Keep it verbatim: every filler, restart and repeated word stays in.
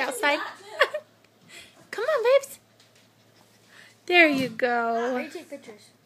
outside. Come on, babes. There you go. Where do you take pictures?